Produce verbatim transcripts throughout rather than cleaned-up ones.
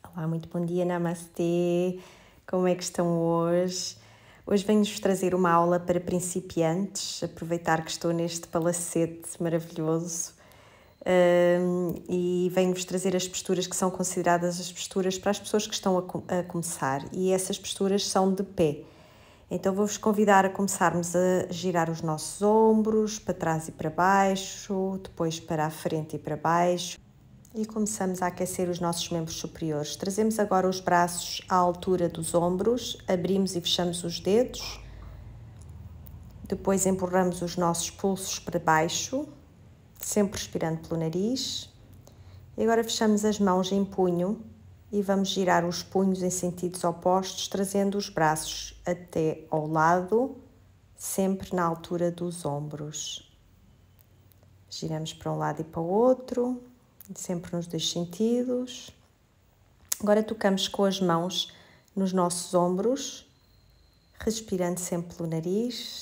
Olá, muito bom dia, Namastê! Como é que estão hoje? Hoje venho-vos trazer uma aula para principiantes, aproveitar que estou neste palacete maravilhoso um, e venho-vos trazer as posturas que são consideradas as posturas para as pessoas que estão a, a começar, e essas posturas são de pé. Então vou-vos convidar a começarmos a girar os nossos ombros para trás e para baixo, depois para a frente e para baixo. E começamos a aquecer os nossos membros superiores. Trazemos agora os braços à altura dos ombros, abrimos e fechamos os dedos. Depois empurramos os nossos pulsos para baixo, sempre respirando pelo nariz. E agora fechamos as mãos em punho e vamos girar os punhos em sentidos opostos, trazendo os braços até ao lado, sempre na altura dos ombros. Giramos para um lado e para o outro, sempre nos dois sentidos. Agora tocamos com as mãos nos nossos ombros, respirando sempre pelo nariz.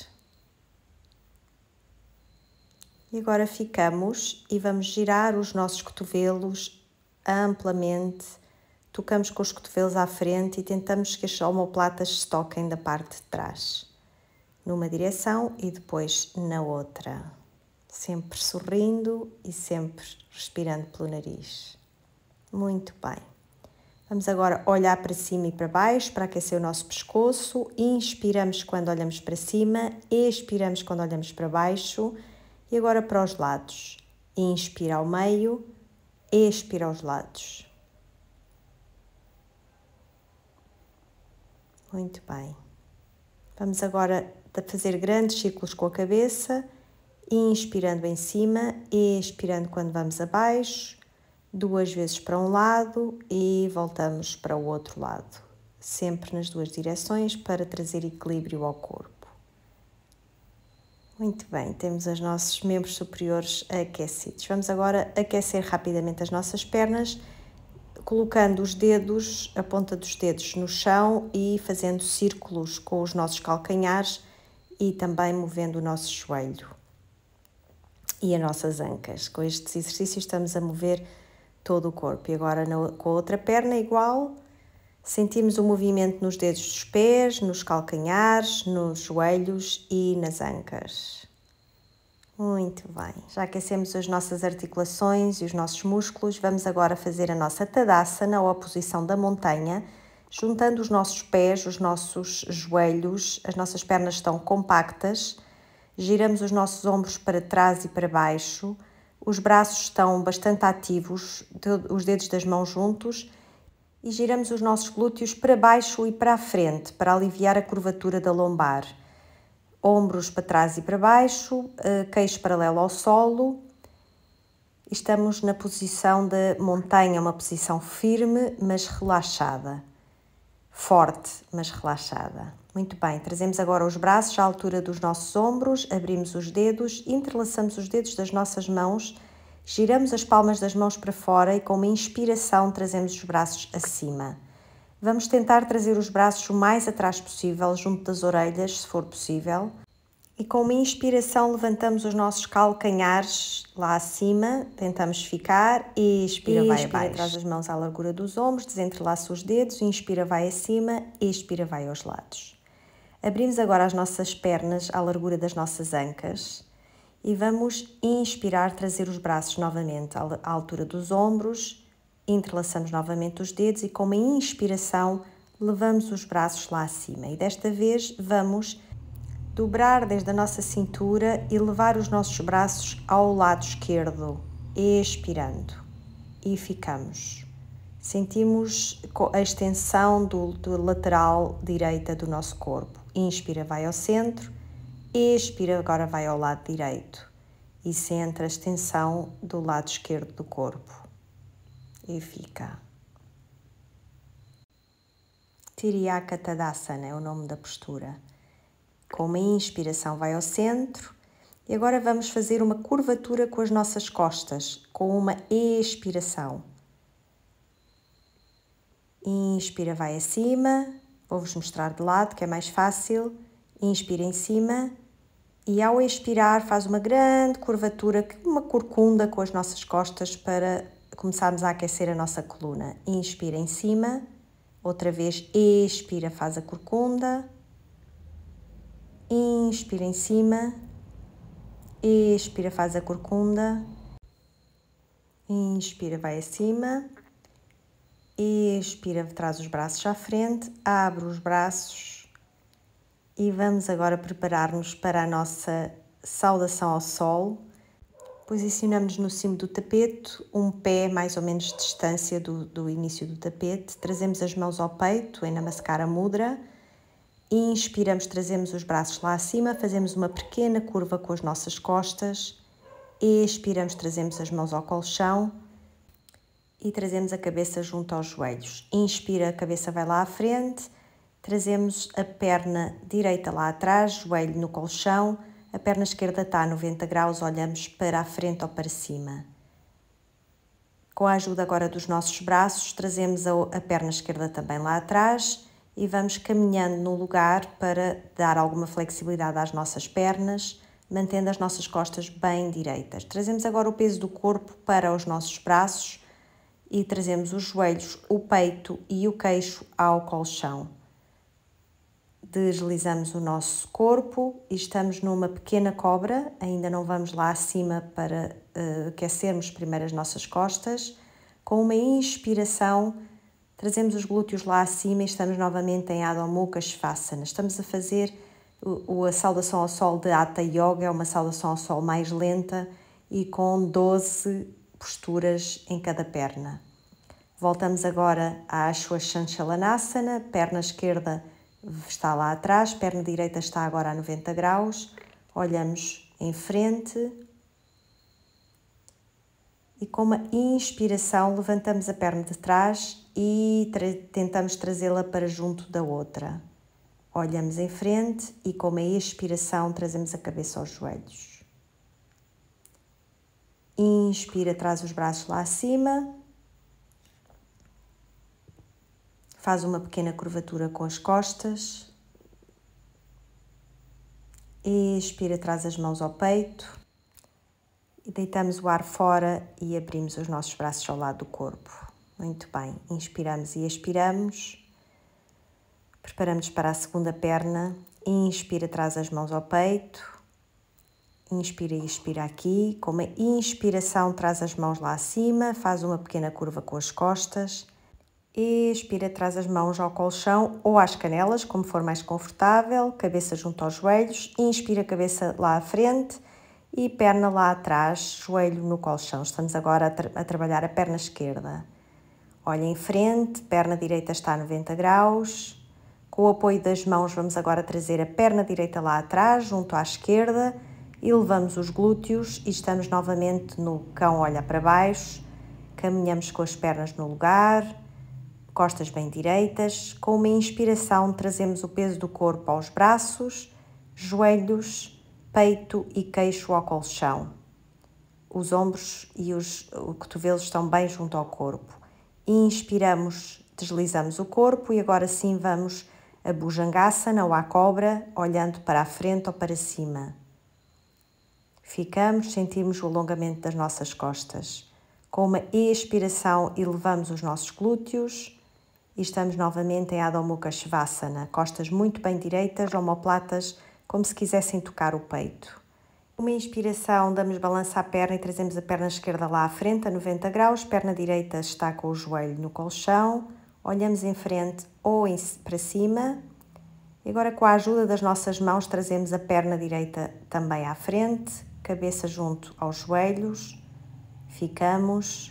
E agora ficamos e vamos girar os nossos cotovelos amplamente. Tocamos com os cotovelos à frente e tentamos que as omoplatas se toquem da parte de trás, numa direção e depois na outra. Sempre sorrindo e sempre respirando pelo nariz. Muito bem. Vamos agora olhar para cima e para baixo para aquecer o nosso pescoço. Inspiramos quando olhamos para cima, expiramos quando olhamos para baixo. E agora para os lados. Inspira ao meio, expira aos lados. Muito bem. Vamos agora fazer grandes círculos com a cabeça. Inspirando em cima, expirando quando vamos abaixo, duas vezes para um lado e voltamos para o outro lado, sempre nas duas direções para trazer equilíbrio ao corpo. Muito bem, temos os nossos membros superiores aquecidos. Vamos agora aquecer rapidamente as nossas pernas, colocando os dedos, a ponta dos dedos no chão e fazendo círculos com os nossos calcanhares e também movendo o nosso joelho e as nossas ancas. Com estes exercícios estamos a mover todo o corpo. E agora na, com a outra perna igual, sentimos o movimento nos dedos dos pés, nos calcanhares, nos joelhos e nas ancas. Muito bem. Já aquecemos as nossas articulações e os nossos músculos, vamos agora fazer a nossa Tadasana, ou a posição da montanha, juntando os nossos pés, os nossos joelhos, as nossas pernas estão compactas. Giramos os nossos ombros para trás e para baixo, os braços estão bastante ativos, os dedos das mãos juntos, e giramos os nossos glúteos para baixo e para a frente, para aliviar a curvatura da lombar. Ombros para trás e para baixo, queixo paralelo ao solo. Estamos na posição da montanha, uma posição firme, mas relaxada. Forte, mas relaxada. Muito bem, trazemos agora os braços à altura dos nossos ombros, abrimos os dedos, entrelaçamos os dedos das nossas mãos, giramos as palmas das mãos para fora e com uma inspiração trazemos os braços acima. Vamos tentar trazer os braços o mais atrás possível, junto das orelhas, se for possível. E com uma inspiração levantamos os nossos calcanhares lá acima, tentamos ficar, e expira, vai expira, abaixo. Traz as mãos à largura dos ombros, desentrelaça os dedos, inspira, vai acima, expira, vai aos lados. Abrimos agora as nossas pernas à largura das nossas ancas e vamos inspirar, trazer os braços novamente à altura dos ombros, entrelaçamos novamente os dedos e com uma inspiração levamos os braços lá acima. E desta vez vamos dobrar desde a nossa cintura e levar os nossos braços ao lado esquerdo, expirando, e ficamos. Sentimos a extensão do, do lateral direita do nosso corpo. Inspira, vai ao centro, expira, agora vai ao lado direito e sente a extensão do lado esquerdo do corpo e fica. Tiriyaka Tadasana é o nome da postura. Com uma inspiração vai ao centro e agora vamos fazer uma curvatura com as nossas costas, com uma expiração. Inspira, vai acima, vou-vos mostrar de lado que é mais fácil. Inspira em cima e ao expirar faz uma grande curvatura, uma corcunda com as nossas costas para começarmos a aquecer a nossa coluna. Inspira em cima, outra vez expira, faz a corcunda, inspira em cima, expira, faz a corcunda, inspira, vai acima, expira, traz os braços à frente, abre os braços e vamos agora preparar-nos para a nossa saudação ao sol. Posicionamos no cimo do tapete, um pé mais ou menos de distância do, do início do tapete, trazemos as mãos ao peito em Namaskara Mudra, inspiramos, trazemos os braços lá acima, fazemos uma pequena curva com as nossas costas, expiramos, trazemos as mãos ao colchão e trazemos a cabeça junto aos joelhos. Inspira, a cabeça vai lá à frente, trazemos a perna direita lá atrás, joelho no colchão, a perna esquerda está a noventa graus, olhamos para a frente ou para cima. Com a ajuda agora dos nossos braços, trazemos a, a perna esquerda também lá atrás e vamos caminhando no lugar para dar alguma flexibilidade às nossas pernas, mantendo as nossas costas bem direitas. Trazemos agora o peso do corpo para os nossos braços e trazemos os joelhos, o peito e o queixo ao colchão. Deslizamos o nosso corpo e estamos numa pequena cobra, ainda não vamos lá acima para uh, aquecermos primeiro as nossas costas. Com uma inspiração, trazemos os glúteos lá acima e estamos novamente em Adho Mukha Svanasana. Estamos a fazer o, a saudação ao sol de Hatha Yoga, é uma saudação ao sol mais lenta e com doze posturas em cada perna. Voltamos agora à Ashwashanshalanasana, perna esquerda está lá atrás, perna direita está agora a noventa graus, olhamos em frente e com uma inspiração levantamos a perna de trás e tra- tentamos trazê-la para junto da outra. Olhamos em frente e com uma expiração trazemos a cabeça aos joelhos. Inspira, traz os braços lá acima. Faz uma pequena curvatura com as costas. Expira, traz as mãos ao peito. E deitamos o ar fora e abrimos os nossos braços ao lado do corpo. Muito bem. Inspiramos e expiramos. Preparamos para a segunda perna. Inspira, traz as mãos ao peito. Inspira e expira aqui. Com uma inspiração, traz as mãos lá acima. Faz uma pequena curva com as costas. Expira, traz as mãos ao colchão ou às canelas, como for mais confortável, cabeça junto aos joelhos, inspira, cabeça lá à frente e perna lá atrás, joelho no colchão. Estamos agora a, tra a trabalhar a perna esquerda. Olha em frente, perna direita está a noventa graus. Com o apoio das mãos vamos agora trazer a perna direita lá atrás, junto à esquerda, e levamos os glúteos e estamos novamente no cão olha para baixo, caminhamos com as pernas no lugar, costas bem direitas. Com uma inspiração trazemos o peso do corpo aos braços, joelhos, peito e queixo ao colchão. Os ombros e os cotovelos estão bem junto ao corpo. Inspiramos, deslizamos o corpo e agora sim vamos a Bhujangasana ou à cobra, olhando para a frente ou para cima. Ficamos, sentimos o alongamento das nossas costas. Com uma expiração elevamos os nossos glúteos e estamos novamente em Adho Mukha Svanasana, costas muito bem direitas, omoplatas, como se quisessem tocar o peito. Uma inspiração, damos balança à perna e trazemos a perna esquerda lá à frente, a noventa graus, perna direita está com o joelho no colchão, olhamos em frente ou em, para cima. E agora, com a ajuda das nossas mãos, trazemos a perna direita também à frente, cabeça junto aos joelhos, ficamos.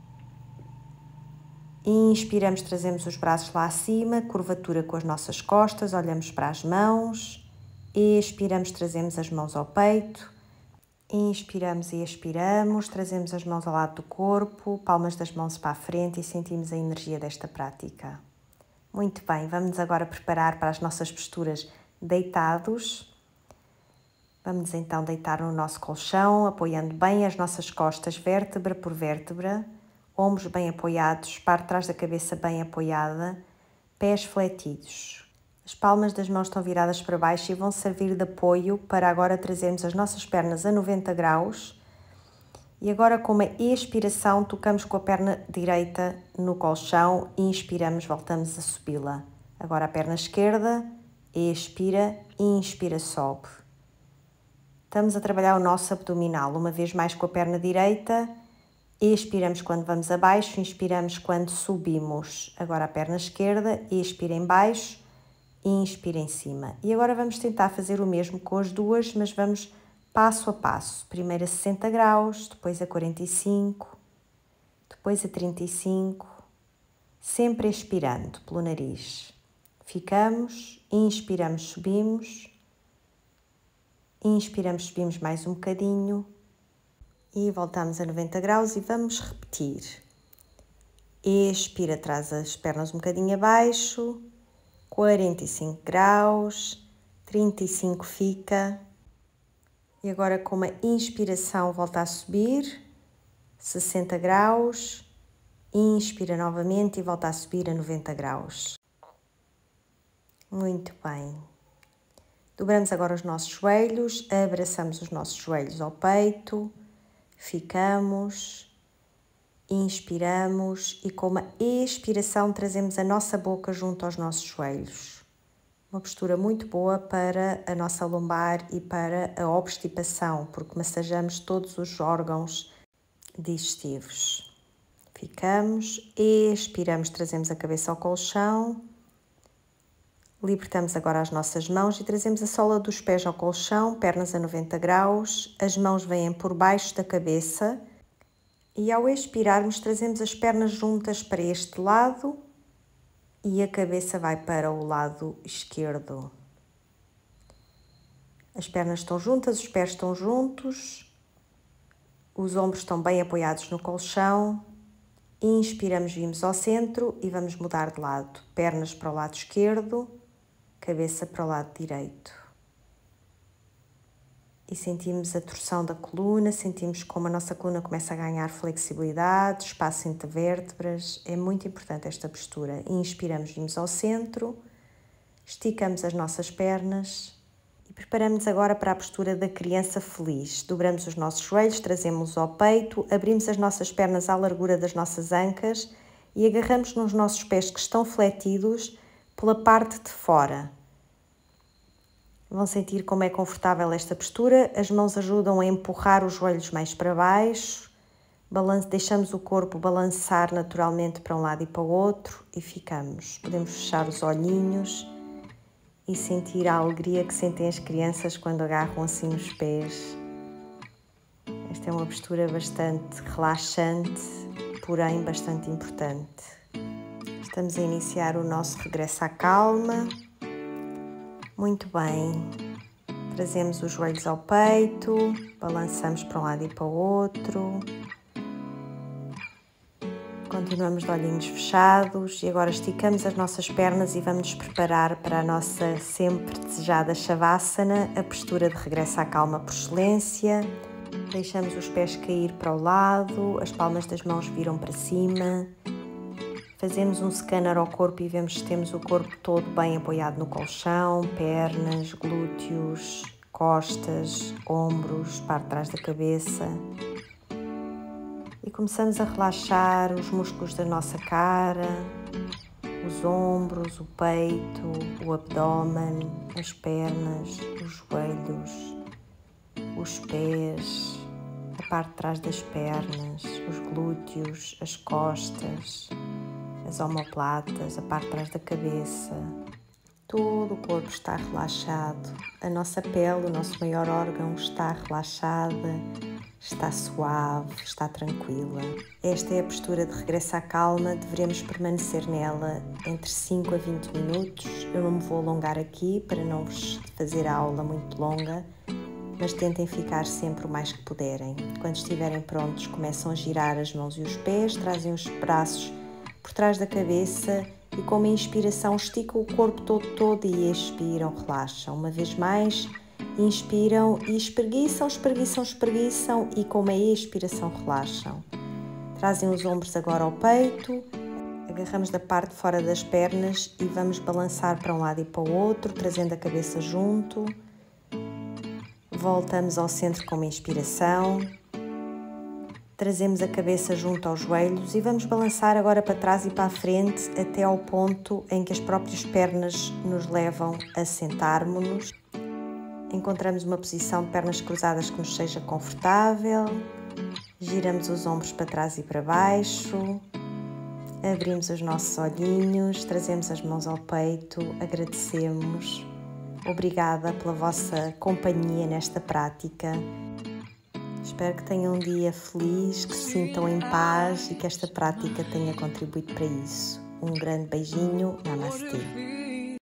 Inspiramos, trazemos os braços lá acima, curvatura com as nossas costas, olhamos para as mãos. Expiramos, trazemos as mãos ao peito. Inspiramos e expiramos, trazemos as mãos ao lado do corpo, palmas das mãos para a frente e sentimos a energia desta prática. Muito bem, vamos agora preparar para as nossas posturas deitados. Vamos então deitar no nosso colchão, apoiando bem as nossas costas, vértebra por vértebra. Ombros bem apoiados, parte de trás da cabeça bem apoiada, pés fletidos. As palmas das mãos estão viradas para baixo e vão servir de apoio para agora trazermos as nossas pernas a noventa graus E agora, com uma expiração, tocamos com a perna direita no colchão, inspiramos, voltamos a subi-la. Agora a perna esquerda, expira, inspira, sobe. Estamos a trabalhar o nosso abdominal, uma vez mais com a perna direita, expiramos quando vamos abaixo, inspiramos quando subimos. Agora a perna esquerda, expira em baixo, inspira em cima. E agora vamos tentar fazer o mesmo com as duas, mas vamos passo a passo. Primeiro a sessenta graus, depois a quarenta e cinco, depois a trinta e cinco, sempre expirando pelo nariz. Ficamos, inspiramos, subimos, inspiramos, subimos mais um bocadinho e voltamos a noventa graus e vamos repetir. Expira, traz as pernas um bocadinho abaixo, quarenta e cinco graus, trinta e cinco fica. E agora com uma inspiração volta a subir, sessenta graus, inspira novamente e volta a subir a noventa graus. Muito bem. Dobramos agora os nossos joelhos, abraçamos os nossos joelhos ao peito, ficamos, inspiramos e com uma expiração trazemos a nossa boca junto aos nossos joelhos. Uma postura muito boa para a nossa lombar e para a obstipação, porque massajamos todos os órgãos digestivos. Ficamos, expiramos, trazemos a cabeça ao colchão, libertamos agora as nossas mãos e trazemos a sola dos pés ao colchão, pernas a noventa graus, as mãos vêm por baixo da cabeça e ao expirarmos trazemos as pernas juntas para este lado e a cabeça vai para o lado esquerdo. As pernas estão juntas, os pés estão juntos, os ombros estão bem apoiados no colchão. Inspiramos, vimos ao centro e vamos mudar de lado. Pernas para o lado esquerdo, cabeça para o lado direito. E sentimos a torção da coluna, sentimos como a nossa coluna começa a ganhar flexibilidade, espaço entre vértebras. É muito importante esta postura. Inspiramos, vimos ao centro, esticamos as nossas pernas e preparamos-nos agora para a postura da criança feliz. Dobramos os nossos joelhos, trazemos-los ao peito, abrimos as nossas pernas à largura das nossas ancas e agarramos nos nossos pés que estão fletidos pela parte de fora. Vão sentir como é confortável esta postura. As mãos ajudam a empurrar os joelhos mais para baixo. Balance, deixamos o corpo balançar naturalmente para um lado e para o outro e ficamos. Podemos fechar os olhinhos e sentir a alegria que sentem as crianças quando agarram assim os pés. Esta é uma postura bastante relaxante, porém bastante importante. Estamos a iniciar o nosso regresso à calma. Muito bem, trazemos os joelhos ao peito, balançamos para um lado e para o outro, continuamos de olhinhos fechados e agora esticamos as nossas pernas e vamos nos preparar para a nossa sempre desejada Shavasana, a postura de regresso à calma por excelência. Deixamos os pés cair para o lado, as palmas das mãos viram para cima. Fazemos um scanner ao corpo e vemos se temos o corpo todo bem apoiado no colchão, pernas, glúteos, costas, ombros, parte de trás da cabeça. E começamos a relaxar os músculos da nossa cara, os ombros, o peito, o abdômen, as pernas, os joelhos, os pés, a parte de trás das pernas, os glúteos, as costas, as omoplatas, a parte de trás da cabeça. Todo o corpo está relaxado. A nossa pele, o nosso maior órgão, está relaxada, está suave, está tranquila. Esta é a postura de regresso à calma. Devemos permanecer nela entre cinco a vinte minutos. Eu não me vou alongar aqui para não vos fazer a aula muito longa, mas tentem ficar sempre o mais que puderem. Quando estiverem prontos, começam a girar as mãos e os pés, trazem os braços por trás da cabeça e com uma inspiração esticam o corpo todo, todo e expiram, relaxam. Uma vez mais, inspiram e espreguiçam, espreguiçam, espreguiçam e com uma expiração relaxam. Trazem os ombros agora ao peito, agarramos da parte de fora das pernas e vamos balançar para um lado e para o outro, trazendo a cabeça junto. Voltamos ao centro com uma inspiração. Trazemos a cabeça junto aos joelhos e vamos balançar agora para trás e para a frente até ao ponto em que as próprias pernas nos levam a sentarmos-nos. Encontramos uma posição de pernas cruzadas que nos seja confortável. Giramos os ombros para trás e para baixo. Abrimos os nossos olhinhos, trazemos as mãos ao peito, agradecemos. Obrigada pela vossa companhia nesta prática. Espero que tenham um dia feliz, que se sintam em paz e que esta prática tenha contribuído para isso. Um grande beijinho, Namastê.